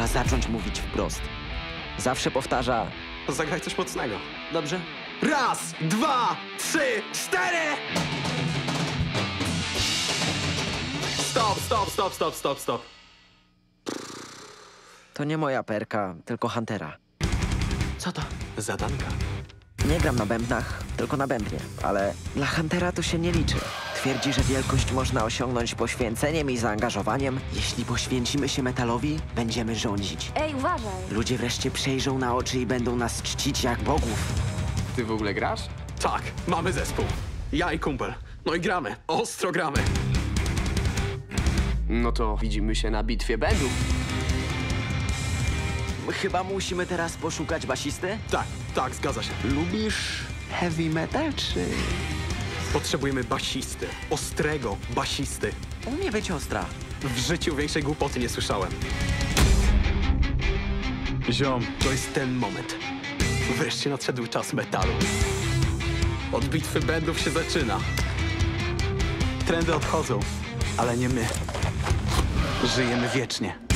ma zacząć mówić wprost. Zawsze powtarza: Zagraj coś mocnego. dobrze? Raz, dwa, trzy, cztery! Stop, stop, stop, stop, stop, stop. To nie moja perka, tylko Huntera. Co to? Zadanka. Nie gram na bębnach, tylko na bębnie, ale dla Huntera to się nie liczy. Twierdzi, że wielkość można osiągnąć poświęceniem i zaangażowaniem. Jeśli poświęcimy się metalowi, będziemy rządzić. Ej, uważaj! Ludzie wreszcie przejrzą na oczy i będą nas czcić jak bogów. Ty w ogóle grasz? Tak, mamy zespół. Ja i kumpel. No i gramy. Ostro gramy. No to widzimy się na bitwie bandów. Chyba musimy teraz poszukać basisty? Tak, tak, zgadza się. Lubisz heavy metal, czy... Potrzebujemy basisty. Ostrego basisty. Umie być ostra. W życiu większej głupoty nie słyszałem. Ziom, to jest ten moment. Wreszcie nadszedł czas metalu. Od bitwy bandów się zaczyna. Trendy odchodzą, ale nie my. Żyjemy wiecznie.